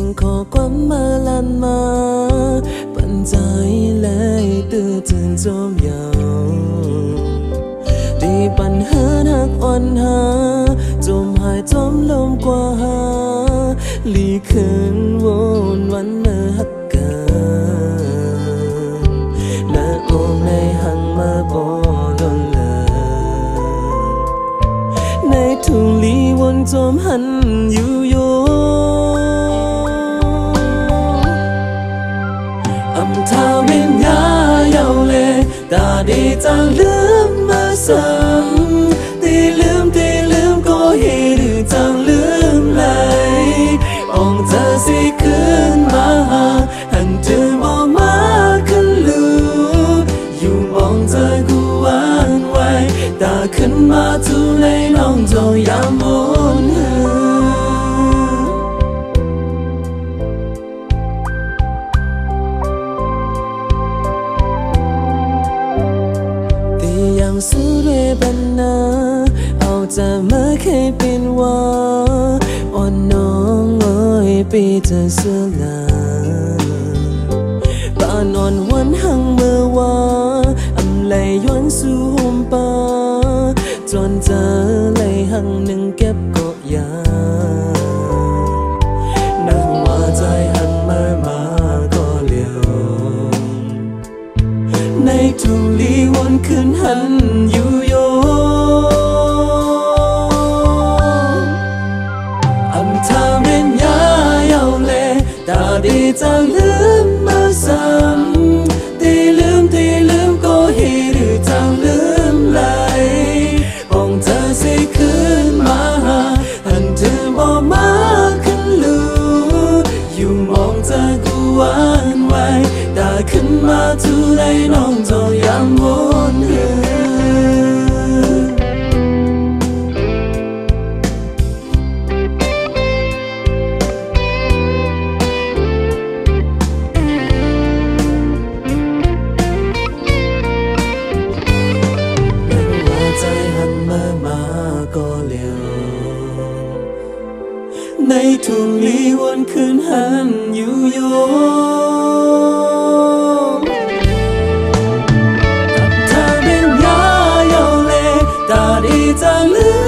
ขอความมาลันมาปัญใจเลยตื้อถึงจอมยาวดีปัญหาหักอ่อนหาจมหายจมลมกว่าหาลีคืนวนวันเมื่อหักกันและโอมในหังมาบอลนเลยในทุ่งลีวนจมหันอยู่โยทาวิญญาเยาเลตาดีจังลืมมาซ้ำตีลืมก็เห็นจังลืมไหลองเธอสิขึ้นมาหาหันเธอมองมาขึ้นลูอยู่มองเธอกูหวานไว้ตาขึ้นมาทุในน้องจงยามวนสุเรบันนาเอาจะมาเคยเป็นว่าอ่อนน้องเอ้ยปีเธอเสื่อลาป่านอ่อนวันหังเมื่อว่าอำไหลย้อนสู่ห่มป่าจนเจอไหลหังหนึ่งเก็บเกาะยานักว่าใจหันมาก็เลี้ยวในทุ่งลีวนคืนหันอยู่โยอำทาเม็นยาเยาเลตาดีจังลืมมาซ้ำตีลืมก็เห็นจังลืมไหลองเธอสิขึ้นมาหาหันเธอบ่มาขึ้นลูอยู่มองเธอกูหวานไว้ตาขึ้นมาทุในน้องจงยามวนในทุ่งลีวนคืนหันอยู่โยถ้าเป็นยาเยาเลตาดีจังลื